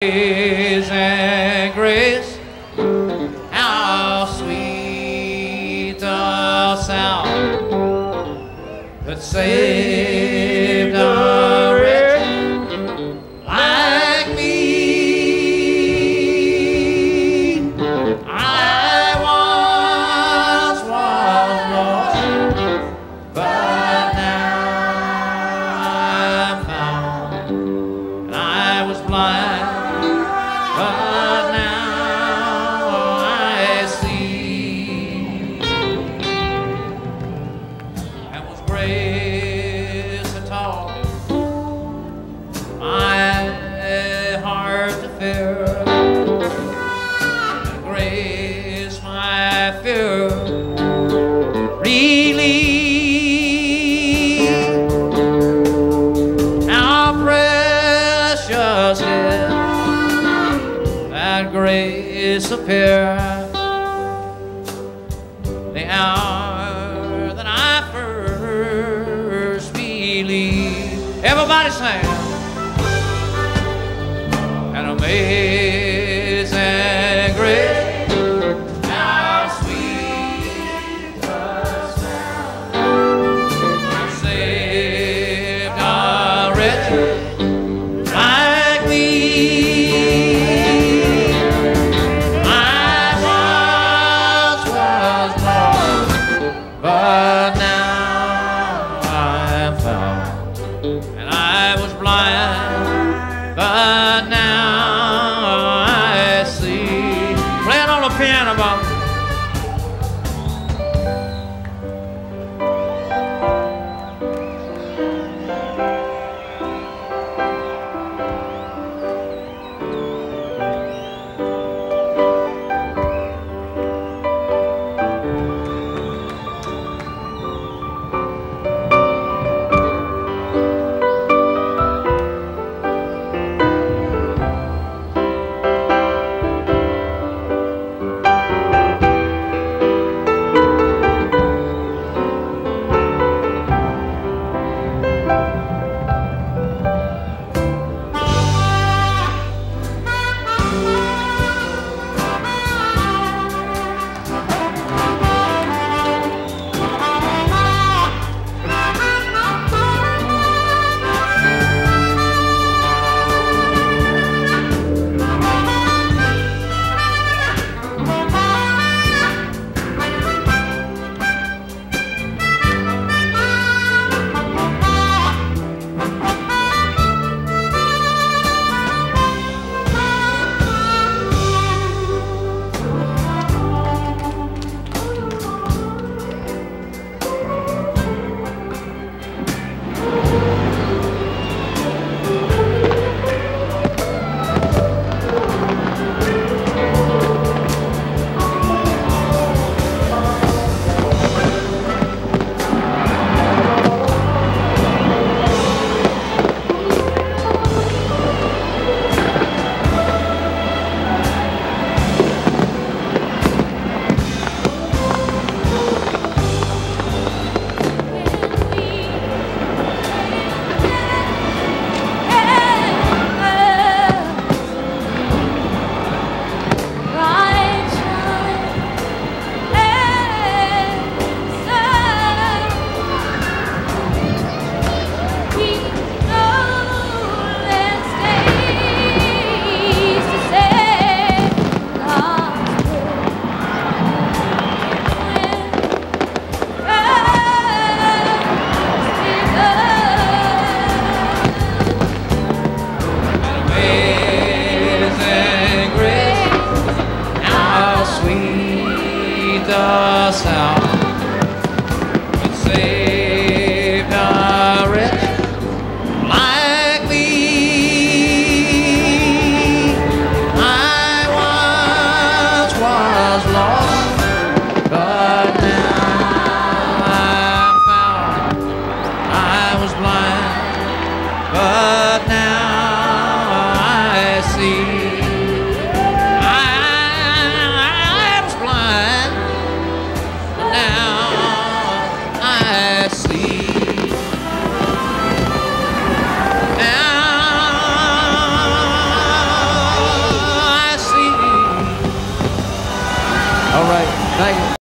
Amazing grace, how sweet the sound that saved a wretch like me. I once was lost, but now I'm found, and I was blind, but now I see. And was grace that taught my heart to fear, and grace my fear relieved. How precious is that grace appear the hour that I first believed. Everybody sing. An amazing grace, how sweet the sound that saved a wretch like me. But now I'm found, and I was blind, but now I see. Playing on the piano, Bob. The sound that saved a wretch like me. I once was lost, but now I'm found. I was blind, but now I see. I was blind, but now All right. Thank you.